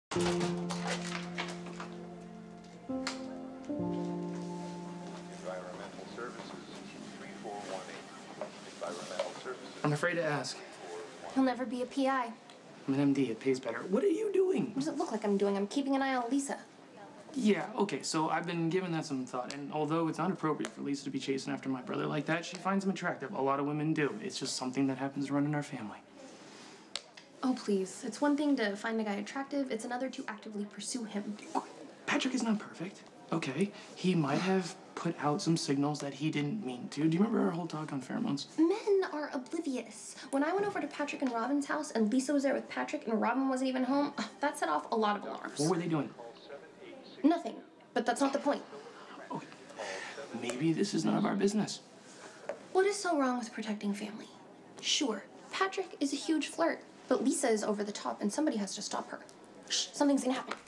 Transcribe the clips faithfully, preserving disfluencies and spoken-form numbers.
I'm afraid to ask. He'll never be a P I. I'm an M D. It pays better. What are you doing? What does it look like I'm doing? I'm keeping an eye on Lisa. Yeah, okay, so I've been giving that some thought, and although it's not appropriate for Lisa to be chasing after my brother like that, she finds him attractive. A lot of women do. It's just something that happens to run in our family. Oh, please. It's one thing to find a guy attractive. It's another to actively pursue him. Patrick is not perfect, okay? He might have put out some signals that he didn't mean to. Do you remember our whole talk on pheromones? Men are oblivious. When I went over to Patrick and Robin's house and Lisa was there with Patrick and Robin wasn't even home, that set off a lot of alarms. What were they doing? Nothing. But that's not the point. Okay. Maybe this is none of our business. What is so wrong with protecting family? Sure, Patrick is a huge flirt, but Lisa is over the top and somebody has to stop her. Shh, something's gonna happen.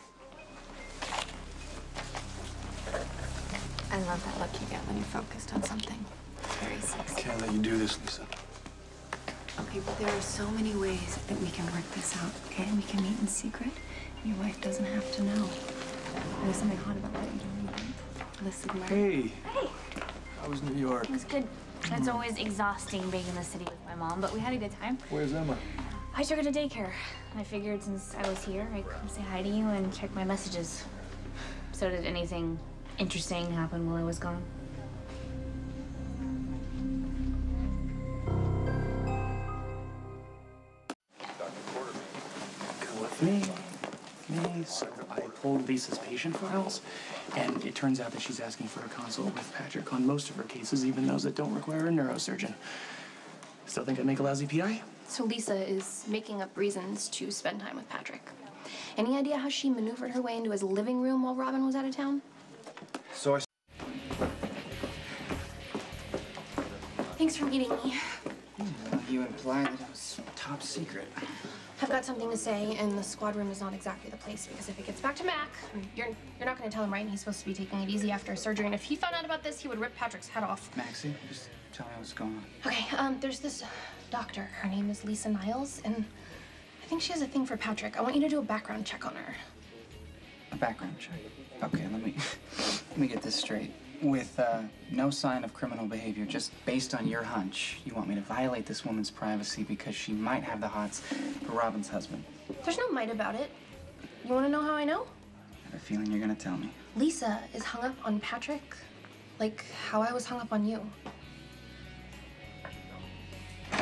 I love that look you get when you're focused on something. It's very sexy. I can't let you do this, Lisa. Okay, but there are so many ways that we can work this out, okay? We can meet in secret. Your wife doesn't have to know. There's something hot about what you're doing. Listen, Mark. Hey. Hey. How was New York? It was good. It's always exhausting being in the city with my mom, but we had a good time. Where's Emma? I took her to daycare. I figured since I was here, I'd come say hi to you and check my messages. So did anything interesting happen while I was gone? Go with me. Me. So I pulled Lisa's patient files, and it turns out that she's asking for a consult with Patrick on most of her cases, even those that don't require a neurosurgeon. Still think I'd make a lousy P I? So Lisa is making up reasons to spend time with Patrick. Any idea how she maneuvered her way into his living room while Robin was out of town? So I... Thanks for meeting me. Well, you implied that it was top secret. I've got something to say, and the squad room is not exactly the place, because if it gets back to Mac, you're you're not going to tell him, right? He's supposed to be taking it easy after surgery, and if he found out about this, he would rip Patrick's head off. Maxie, just tell me what's going on. Okay, um, there's this doctor. Her name is Lisa Niles, and I think she has a thing for Patrick. I want you to do a background check on her. A background check. Okay, let me let me get this straight. With uh, no sign of criminal behavior, just based on your hunch, you want me to violate this woman's privacy because she might have the hots for Robin's husband. There's no might about it. You want to know how I know? I have a feeling you're gonna tell me. Lisa is hung up on Patrick like how I was hung up on you.